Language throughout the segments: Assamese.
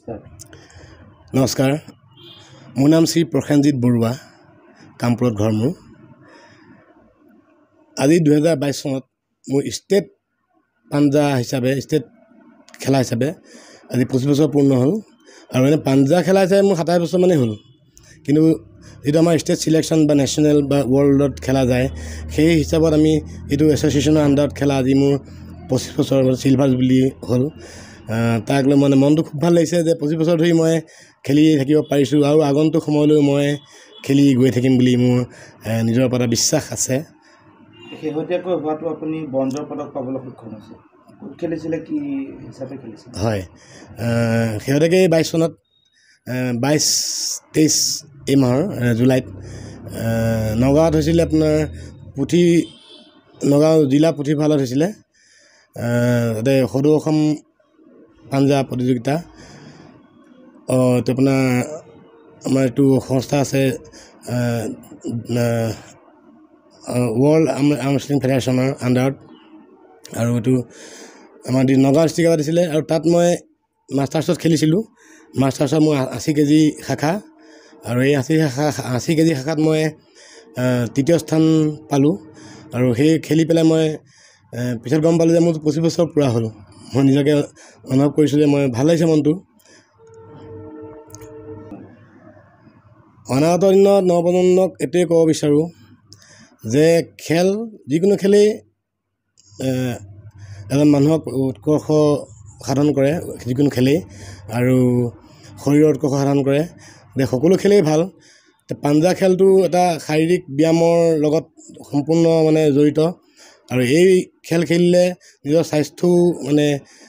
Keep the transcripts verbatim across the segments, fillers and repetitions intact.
নমস্কাৰ মোৰ নাম শ্ৰী প্ৰসেনজিৎ বৰুৱা কামপুৰত ঘৰ মোৰ আজি দুই হাজাৰ বাইছ চনত মোৰ ষ্টেট পাঞ্জা হিচাপে ষ্টেট খেলা হিচাপে আজি পঁচিছ বছৰ পূৰ্ণ হ'ল আৰু এনে পাঞ্জা খেলা হিচাপে মোৰ সাতাইছ বছৰ মানে হ'ল কিন্তু যেটো আমাৰ ষ্টেট সিলেকশন বা নেশ্যনেল বা ওয়াৰ্ল্ডত খেলা যায় সেই হিচাপত আমি এটো এছ'চিয়েশ্যনৰ আন্ডাৰত খেলা আজি মোৰ পঁচিছ বছৰ সিলভাৰ জুবলি হ'ল তাক লৈ মানে মনটো খুব ভাল লাগিছে যে পঁচিছ বছৰ ধৰি মই খেলি থাকিব পাৰিছোঁ আৰু আগন্তুক সময়লৈ মই খেলি গৈ থাকিম বুলি মোৰ নিজৰ ওপৰত বিশ্বাস আছে শেহতীয়াকৈ হোৱাটো আপুনি ব্ৰঞ্জৰ পদক পাবলৈ সক্ষম হৈছে ক'ত খেলিছিলে কি হিচাপে খেলিছিল হয় শেহতীয়াকৈ বাইছ চনত বাইছ তেইছ এই মাহৰ জুলাইত নগাঁৱত হৈছিলে আপোনাৰ পুথি নগাঁও জিলা পুথিভঁৰালত হৈছিলে তাতে সদৌ অসম পাঞ্জা প্ৰতিযোগিতা তো আপোনাৰ আমাৰ এইটো সংস্থা আছে ৱৰ্ল্ড আৰ্ম ৰেছলিং ফেডাৰেশ্যনৰ আণ্ডাৰত আৰু এইটো আমাৰ নগাঁও ডিষ্ট্ৰিক্টত দিছিলে আৰু তাত মই মাষ্টাৰ্ছত খেলিছিলোঁ মাষ্টাৰ্ছত মোৰ আশী কেজি শাখা আৰু এই আশী শাখা আশী কেজি শাখাত মই তৃতীয় স্থান পালোঁ আৰু সেই খেলি পেলাই মই পিছত গম পালোঁ যে মোৰ পঁচিছ বছৰ পূৰা হ'ল মই নিজকে অনুভৱ কৰিছোঁ যে মই ভাল লাগিছে মনটো অনাগত দিনত নৱপ্ৰজন্মক এইটোৱে ক'ব বিচাৰোঁ যে খেল যিকোনো খেলেই এজন মানুহক উৎকৰ্ষ সাধন কৰে যিকোনো খেলেই আৰু শৰীৰৰ উৎকৰ্ষ সাধন কৰে যে সকলো খেলেই ভাল পাঞ্জা খেলটো এটা শাৰীৰিক ব্যায়ামৰ লগত সম্পূৰ্ণ মানে জড়িত আৰু এই খেল খেলিলে নিজৰ স্বাস্থ্যও মানে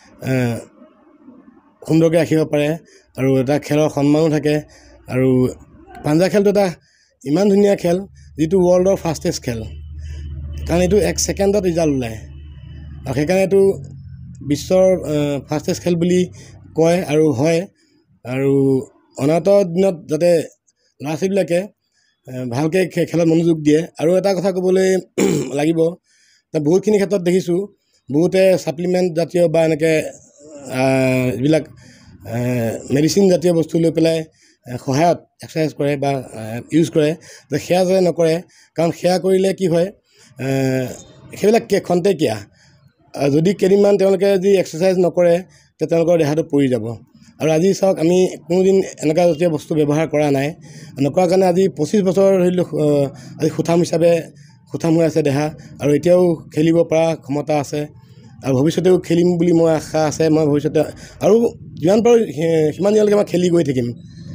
সুন্দৰকৈ ৰাখিব পাৰে আৰু এটা খেলৰ সন্মানো থাকে আৰু পাঞ্জা খেলটো এটা ইমান ধুনীয়া খেল যিটো ৱৰ্ল্ডৰ ফাষ্টেষ্ট খেল কাৰণ এইটো এক ছেকেণ্ডত ৰিজাল্ট ওলায় আৰু সেইকাৰণে এইটো বিশ্বৰ ফাষ্টেষ্ট খেল বুলি কয় আৰু হয় আৰু অনাগত দিনত যাতে ল'ৰা ছোৱালীবিলাকে ভালকৈ খেলত মনোযোগ দিয়ে আৰু এটা কথা ক'বলৈ লাগিব বহুতখিনি ক্ষেত্ৰত দেখিছোঁ বহুতে ছাপ্লিমেণ্ট জাতীয় বা এনেকৈ এইবিলাক মেডিচিন জাতীয় বস্তু লৈ পেলাই সহায়ত এক্সাৰচাইজ কৰে বা ইউজ কৰে যে সেয়া যে নকৰে কাৰণ সেয়া কৰিলে কি হয় সেইবিলাক খন্তেকীয়া যদি কেইদিনমান তেওঁলোকে যদি এক্সাৰচাইজ নকৰে তেতিয়া তেওঁলোকৰ দেহাটো পৰি যাব আৰু আজি চাওক আমি কোনোদিন এনেকুৱা জাতীয় বস্তু ব্যৱহাৰ কৰা নাই নকৰাৰ কাৰণে আজি পঁচিছ বছৰ ধৰি লওক আজি সুঠাম হিচাপে সুঠাম হৈ আছে দেহা আৰু এতিয়াও খেলিব পৰা ক্ষমতা আছে আৰু ভৱিষ্যতেও খেলিম বুলি মই আশা আছে মই ভৱিষ্যতে আৰু যিমান পাৰোঁ সিমান দিনলৈকে মই খেলি গৈ থাকিম